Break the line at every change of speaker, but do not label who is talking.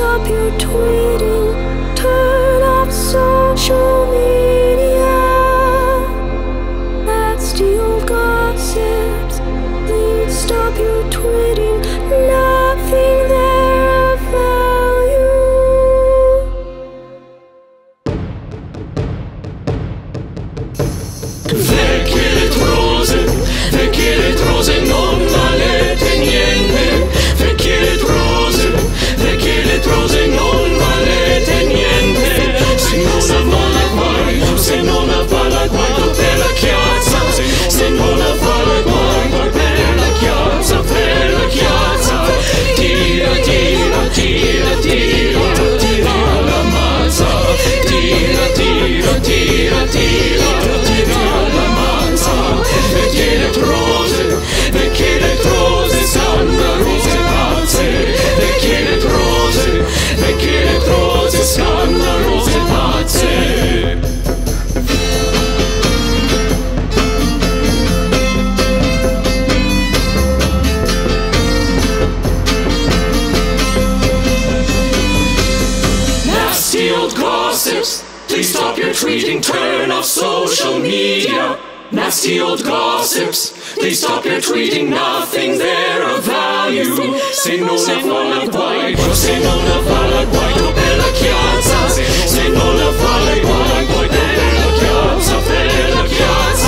stop your tweeting. Turn off social media. That's the old gossips. Please stop your tweeting. Nothing there of value.
Vecchie letrose, non valete niente. Vecchie letrose, non valete niente. Se non avvala guai, per la chiazza. Se non avvala guai, per la chiazza, per la chiazza. Tira, tira, tira, tira, tira la mazza. Tira, tira, tira, tira, tira la mazza. Vecchie letrose, scandalose pazze. Vecchie letrose, scandalose pazze. Nasty old gossips, please stop your tweeting, turn off social media. Nasty old gossips, please stop your tweeting, nothing there of value. Se non avvala guai, se non avvala guai, per la chiazza. Se non avvala guai, per la chiazza, per la chiazza.